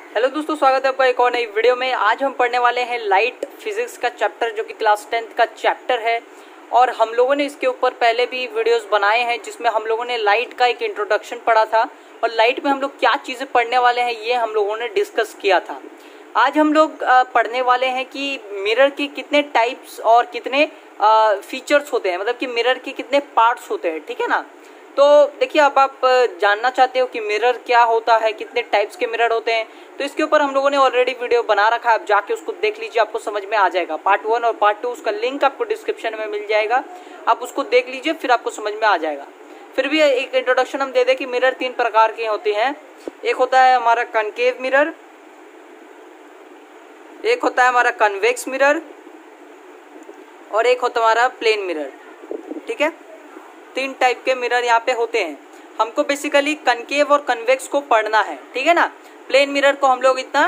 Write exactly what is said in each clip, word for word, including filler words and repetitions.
Hello दोस्तों, स्वागत है आपका एक और नई वीडियो में। आज हम पढ़ने वाले हैं लाइट फिजिक्स का चैप्टर, जो कि क्लास टेंथ का चैप्टर है। और हम लोगों ने इसके ऊपर पहले भी वीडियोस बनाए हैं, जिसमें हम लोगों ने लाइट का एक इंट्रोडक्शन पढ़ा था और लाइट में हम लोग क्या चीज़ें पढ़ने वाले हैं ये हम लोगों ने डिस्कस किया था। आज हम लोग पढ़ने वाले हैं कि मिरर के कितने टाइप्स और कितने फीचर्स होते हैं, मतलब कि मिरर के कितने पार्ट्स होते हैं, ठीक है ना। तो देखिए, अब आप जानना चाहते हो कि मिरर क्या होता है, कितने टाइप्स के मिरर होते हैं, तो इसके ऊपर हम लोगों ने ऑलरेडी वीडियो बना रखा है। आप जाके उसको देख लीजिए, आपको समझ में आ जाएगा। पार्ट वन और पार्ट टू, उसका लिंक आपको डिस्क्रिप्शन में मिल जाएगा, आप उसको देख लीजिए, फिर आपको समझ में आ जाएगा। फिर भी एक इंट्रोडक्शन हम दे दें कि मिरर तीन प्रकार के होते हैं। एक होता है हमारा कनकेव मिरर, एक होता है हमारा कन्वेक्स मिरर, और एक होता है हमारा प्लेन मिरर, ठीक है। तीन टाइप के मिरर यहाँ पे होते हैं। हमको बेसिकली कनकेव और कन्वेक्स को पढ़ना है, ठीक है ना। प्लेन मिरर को हम लोग इतना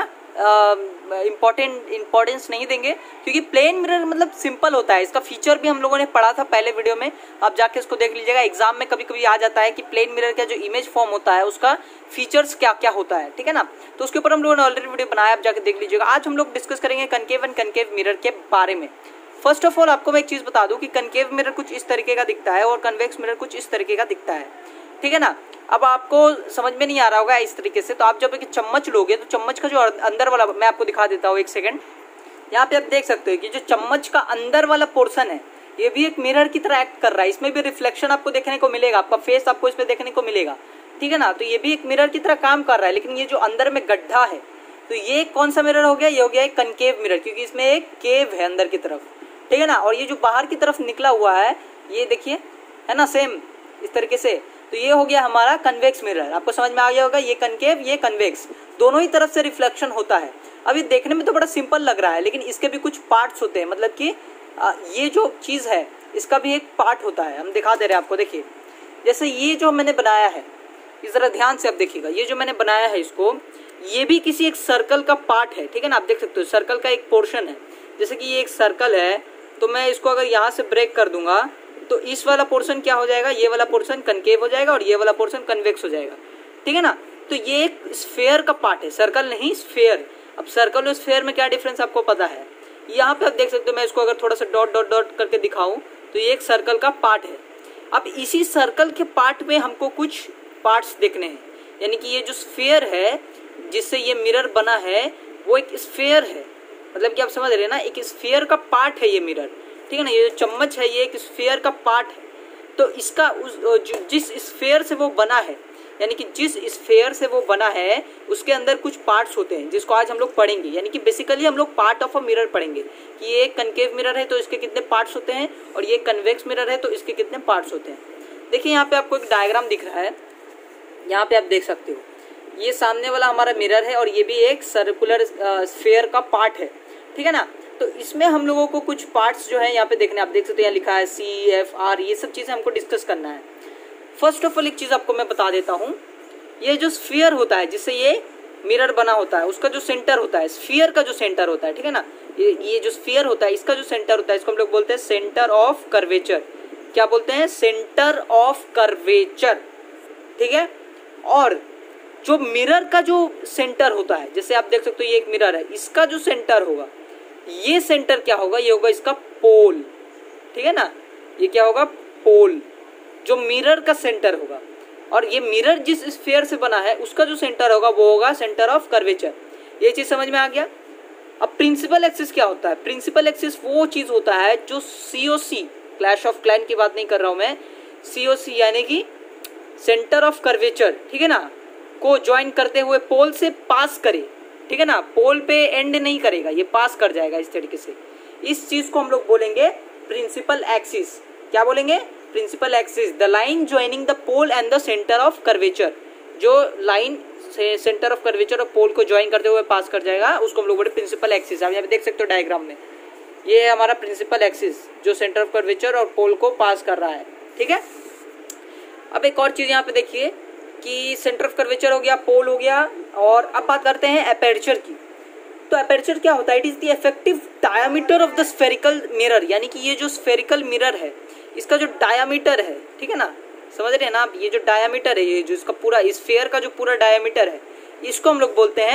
इम्पोर्टेंट इम्पोर्टेंस नहीं देंगे, क्योंकि प्लेन मिरर मतलब सिंपल होता है। इसका फीचर भी हम लोगों ने पढ़ा था पहले वीडियो में, आप जाके इसको देख लीजिएगा। एग्जाम में कभी कभी आ जाता है कि प्लेन मिरर का जो इमेज फॉर्म होता है उसका फीचर्स क्या क्या होता है, ठीक है ना। तो उसके ऊपर हम लोगों ने ऑलरेडी वीडियो बनाया, आप जाके देख लीजिएगा। आज हम लोग डिस्कस करेंगे कनकेव एंड कनकेव मिरर के बारे में। फर्स्ट ऑफ ऑल आपको मैं एक चीज़ बता दूं कि कनकेव मिरर कुछ इस तरीके का दिखता है और कन्वेक्स मिरर कुछ इस तरीके का दिखता है, ठीक है ना। अब आपको समझ में नहीं आ रहा होगा इस तरीके से, तो आप जब एक चम्मच लोगे तो चम्मच का जो अंदर वाला, मैं आपको दिखा देता हूँ एक सेकंड। यहाँ पे आप देख सकते हो कि जो चम्मच का अंदर वाला पोर्शन है, ये भी एक मिरर की तरह एक्ट कर रहा है। इसमें भी रिफ्लेक्शन आपको देखने को मिलेगा, आपका फेस आपको इसमें देखने को मिलेगा, ठीक है ना। तो ये भी एक मिरर की तरह काम कर रहा है, लेकिन ये जो अंदर में गड्ढा है, तो ये कौन सा मिरर हो गया? ये हो गया एक कनकेव मिरर, क्योंकि इसमें एक केव है अंदर की तरफ, ठीक है ना। और ये जो बाहर की तरफ निकला हुआ है, ये देखिए, है ना, सेम इस तरीके से। तो ये हो गया हमारा कन्वेक्स मिरर। आपको समझ में आ गया होगा, ये कनकेव ये कन्वेक्स, दोनों ही तरफ से रिफ्लेक्शन होता है। अभी देखने में तो बड़ा सिंपल लग रहा है, लेकिन इसके भी कुछ पार्ट्स होते हैं, मतलब कि ये जो चीज़ है इसका भी एक पार्ट होता है। हम दिखा दे रहे हैं आपको, देखिए। जैसे ये जो मैंने बनाया है, इस जरा ध्यान से आप देखिएगा, ये जो मैंने बनाया है इसको, ये भी किसी एक सर्कल का पार्ट है, ठीक है ना। आप देख सकते हो सर्कल का एक पोर्शन है। जैसे कि ये एक सर्कल है, तो मैं इसको अगर यहाँ से ब्रेक कर दूंगा तो इस वाला पोर्शन क्या हो जाएगा? ये वाला पोर्शन कनकेव हो जाएगा और ये वाला पोर्शन कन्वेक्स हो जाएगा, ठीक है ना। तो ये एक स्फेयर का पार्ट है, सर्कल नहीं स्फेयर। अब सर्कल और स्फेयर में क्या डिफरेंस आपको पता है? यहाँ पे आप देख सकते हो, मैं इसको अगर थोड़ा सा डॉट डॉट डॉट करके दिखाऊं तो ये एक सर्कल का पार्ट है। अब इसी सर्कल के पार्ट में हमको कुछ पार्ट्स देखने हैं, यानी कि ये जो स्फेयर है जिससे ये मिरर बना है, वो एक स्फेयर है। मतलब कि आप समझ रहे हैं ना, एक स्फीयर का पार्ट है ये मिरर, ठीक है ना। ये जो चम्मच है ये एक स्फीयर का पार्ट है। तो इसका उस जिस स्फीयर से वो बना है, यानी कि जिस स्फीयर से वो बना है उसके अंदर कुछ पार्ट्स होते हैं, जिसको आज हम लोग पढ़ेंगे। यानी कि बेसिकली हम लोग पार्ट ऑफ अ मिरर पढ़ेंगे कि ये एक कनकेव मिरर है तो इसके कितने पार्ट्स होते हैं, और ये कन्वेक्स मिरर है तो इसके कितने पार्ट्स होते हैं। देखिए, यहाँ पे आपको एक डायग्राम दिख रहा है, यहाँ पे आप देख सकते हो, ये सामने वाला हमारा मिरर है और ये भी एक सर्कुलर स्फीयर का पार्ट है, ठीक है ना। तो इसमें हम लोगों को कुछ पार्ट्स जो है यहाँ पे देखने, आप देख सकते हैं यहाँ लिखा है सी एफ आर, ये सब चीज़ें हमको डिस्कस करना है। फर्स्ट ऑफ ऑल एक चीज़ आपको मैं बता देता हूँ, ये जो स्फीयर होता है जिससे ये मिरर बना होता है, उसका जो सेंटर होता है, स्फीयर का जो सेंटर होता है, ठीक है ना, ये ये जो स्फीयर होता है इसका जो सेंटर होता है, इसको हम लोग बोलते हैं सेंटर ऑफ कर्वेचर। क्या बोलते हैं? सेंटर ऑफ कर्वेचर, ठीक है। और जो मिरर का जो सेंटर होता है, जैसे आप देख सकते हो ये एक मिरर है, इसका जो सेंटर होगा, ये सेंटर क्या होगा? ये होगा इसका पोल, ठीक है ना। ये क्या होगा? पोल, जो मिरर का सेंटर होगा। और ये मिरर जिस स्फीयर से बना है उसका जो सेंटर होगा वो होगा सेंटर ऑफ कर्वेचर। ये चीज समझ में आ गया। अब प्रिंसिपल एक्सिस क्या होता है? प्रिंसिपल एक्सिस वो चीज होता है जो सीओसी, क्लैश ऑफ क्लैन की बात नहीं कर रहा हूं मैं, सीओसी यानी कि सेंटर ऑफ कर्वेचर, ठीक है ना, को ज्वाइन करते हुए पोल से पास करे, ठीक है ना। पोल पे एंड नहीं करेगा, ये पास कर जाएगा इस तरीके से। इस चीज को हम लोग बोलेंगे प्रिंसिपल एक्सिस। क्या बोलेंगे? Principal axis, the line joining the pole and the centre of curvature. जो लाइन से सेंटर ऑफ कर्वेचर और पोल को ज्वाइन करते हुए पास कर जाएगा उसको हम लोग बोले प्रिंसिपल एक्सिस। आप यहाँ पे देख सकते हो डायग्राम में, ये हमारा प्रिंसिपल एक्सिस जो सेंटर ऑफ कर्वेचर और पोल को पास कर रहा है, ठीक है। अब एक और चीज यहाँ पे देखिए कि सेंटर ऑफ कर्वेचर हो गया, पोल हो गया, और अब बात करते हैं एपर्चर की। तो एपर्चर क्या होता है? It is the effective diameter of the spherical mirror, यानी कि ये जो स्फेरिकल मिरर है इसका जो डायमीटर है, ठीक है ना, समझ रहे हैं ना आप, ये जो डायमीटर है, ये जो इसका पूरा स्फीयर का जो पूरा डायमीटर है, इसको हम लोग बोलते हैं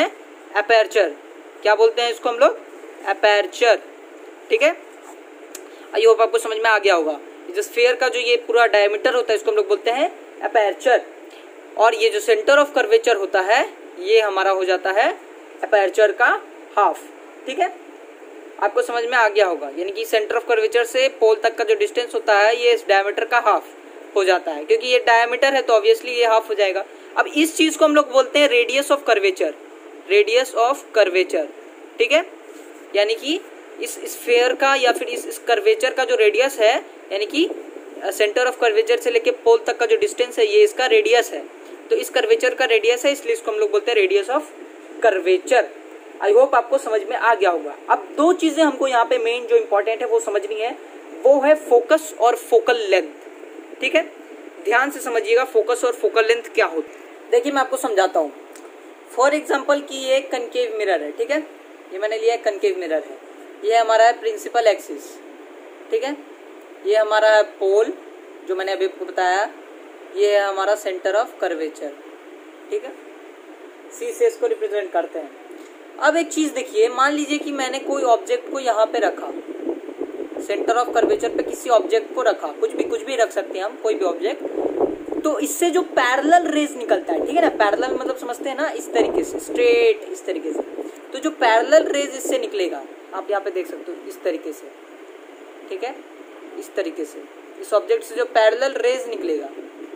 अपर्चर। क्या बोलते हैं इसको हम लोग? अपर्चर। ठीक है, आई होप आपको समझ में आ गया होगा। जो स्फीयर का जो ये पूरा डायमीटर होता है इसको हम लोग बोलते हैं अपर्चर, और ये जो सेंटर ऑफ कर्वेचर होता है ये हमारा हो जाता है अपर्चर का हाफ। ठीक है, आपको समझ में आ गया होगा, यानी कि सेंटर ऑफ कर्वेचर से पोल तक का जो डिस्टेंस होता है ये इस डायमीटर का हाफ हो जाता है, क्योंकि ये डायमीटर है तो ऑब्वियसली ये हाफ हो जाएगा। अब इस चीज को हम लोग बोलते हैं radius of curvature, radius of curvature. ठीक है, यानी कि इस स्फीयर का या फिर इस, इस कर्वेचर का जो रेडियस है, यानी कि सेंटर ऑफ कर्वेचर से लेके पोल तक का जो डिस्टेंस है ये इसका रेडियस है। तो इस कर्वेचर का रेडियस है, इसलिए इसको हम लोग बोलते हैं radius of curvature. I hope आपको समझ में आ गया होगा। अब दो चीजें हमको यहाँ पे मेन जो इंपॉर्टेंट है वो समझनी है, वो है फोकस और फोकल लेंथ। ठीक है, ध्यान से समझिएगा फोकस और फोकल लेंथ क्या होती है। देखिए मैं आपको समझाता हूँ। फॉर एग्जाम्पल कि ये एक कनकेव मिरर है। ठीक है, ये मैंने लिया कनकेव मिरर है, ये हमारा है प्रिंसिपल एक्सिस। ठीक है, ये हमारा है पोल जो मैंने अभी आपको बताया, ये है हमारा सेंटर ऑफ कर्वेचर। ठीक है, सी से इसको रिप्रेजेंट करते हैं। अब एक चीज देखिए, मान लीजिए कि मैंने कोई ऑब्जेक्ट को यहाँ पे रखा, सेंटर ऑफ कर्वेचर पे किसी ऑब्जेक्ट को रखा, कुछ भी कुछ भी रख सकते हैं हम, कोई भी ऑब्जेक्ट, तो इससे जो पैरेलल रेज निकलता है, ठीक है ना, पैरेलल मतलब समझते हैं ना, इस तरीके से स्ट्रेट, इस तरीके से, तो जो पैरेलल रेज इससे निकलेगा, आप यहाँ पे देख सकते हो इस तरीके से। ठीक है, इस तरीके से इस ऑब्जेक्ट से जो पैरेलल रेज निकलेगा,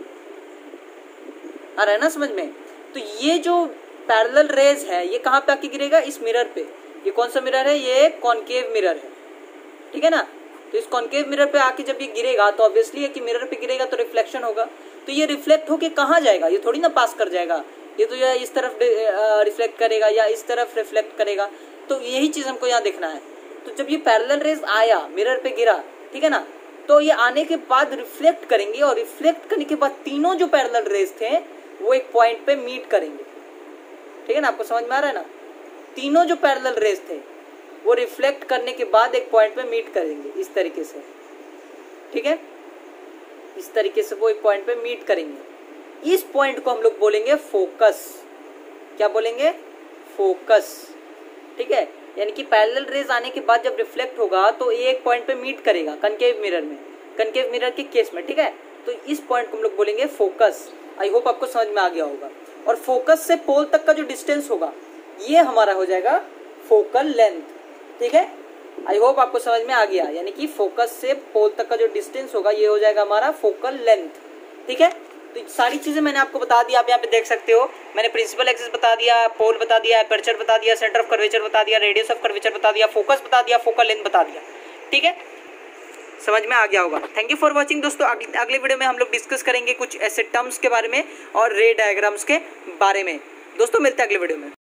आ रहा है ना समझ में? तो ये जो पैरेलल रेज है ये कहाँ पे आके गिरेगा? इस मिरर पे। ये कौन सा मिरर है? ये कॉनकेव मिरर है। ठीक है ना, तो इस कॉनकेव मिरर पे आके जब ये गिरेगा तो ऑब्वियसली है कि मिरर पे गिरेगा तो रिफ्लेक्शन होगा। तो ये रिफ्लेक्ट होके कहाँ जाएगा? ये थोड़ी ना पास कर जाएगा, ये तो या इस तरफ रिफ्लेक्ट करेगा या इस तरफ रिफ्लेक्ट करेगा। तो यही चीज हमको यहाँ देखना है। तो जब ये पैरेलल रेज आया, मिरर पे गिरा, ठीक है ना, तो ये आने के बाद रिफ्लेक्ट करेंगे, और रिफ्लेक्ट करने के बाद तीनों जो पैरेलल रेज थे वो एक पॉइंट पे मीट करेंगे। ठीक है ना, आपको समझ में आ रहा है ना? तीनों जो पैरेलल रेज थे वो रिफ्लेक्ट करने के बाद एक पॉइंट पे मीट करेंगे, इस तरीके से। ठीक है, इस तरीके से वो एक पॉइंट पे मीट करेंगे। इस पॉइंट को हम लोग बोलेंगे फोकस। क्या बोलेंगे? फोकस। ठीक है, यानी कि पैरेलल रेज आने के बाद जब रिफ्लेक्ट होगा तो ये एक पॉइंट पे मीट करेगा कनकेव मिरर में, कनकेव मिरर के केस में। ठीक है, तो इस पॉइंट को हम लोग बोलेंगे फोकस। आई होप आपको समझ में आ गया होगा। और फोकस से पोल तक का जो डिस्टेंस होगा ये हमारा हो जाएगा फोकल लेंथ। ठीक है, आई होप आपको समझ में आ गया, यानी कि फोकस से पोल तक का जो डिस्टेंस होगा ये हो जाएगा हमारा फोकल लेंथ। ठीक है, तो सारी चीजें मैंने आपको बता दिया, आप यहाँ पे देख सकते हो। मैंने प्रिंसिपल एक्सिस बता दिया, पोल बता दिया, अपर्चर बता दिया, सेंटर ऑफ कर्वेचर बता दिया, रेडियस ऑफ कर्वेचर बता दिया, फोकस बता दिया, फोकल लेंथ बता दिया। ठीक है, समझ में आ गया होगा। थैंक यू फॉर वॉचिंग दोस्तों। अगले वीडियो में हम लोग डिस्कस करेंगे कुछ ऐसे टर्म्स के बारे में और रे डायग्राम्स के बारे में। दोस्तों मिलते हैं अगले वीडियो में।